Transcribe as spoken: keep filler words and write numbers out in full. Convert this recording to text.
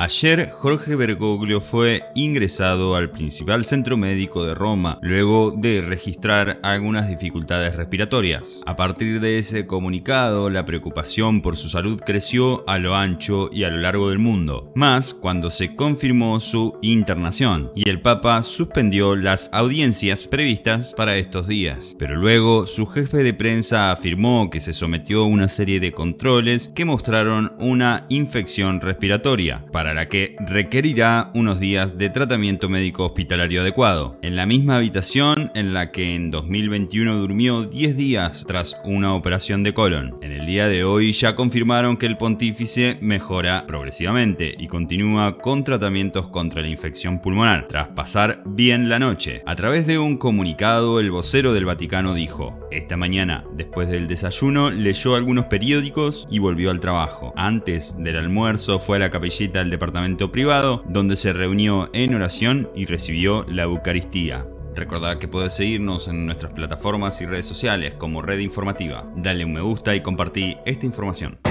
Ayer Jorge Bergoglio fue ingresado al principal centro médico de Roma luego de registrar algunas dificultades respiratorias. A partir de ese comunicado, la preocupación por su salud creció a lo ancho y a lo largo del mundo, más cuando se confirmó su internación y el Papa suspendió las audiencias previstas para estos días. Pero luego su jefe de prensa afirmó que se sometió a una serie de controles que mostraron una infección respiratoria, para la que requerirá unos días de tratamiento médico hospitalario adecuado, en la misma habitación en la que en dos mil veintiuno durmió diez días tras una operación de colon. En el día de hoy ya confirmaron que el pontífice mejora progresivamente y continúa con tratamientos contra la infección pulmonar, tras pasar bien la noche. A través de un comunicado, el vocero del Vaticano dijo: esta mañana, después del desayuno, leyó algunos periódicos y volvió al trabajo. Antes del almuerzo fue a la capillita del departamento privado, donde se reunió en oración y recibió la Eucaristía. Recordad que podés seguirnos en nuestras plataformas y redes sociales como Red Informativa. Dale un me gusta y compartí esta información.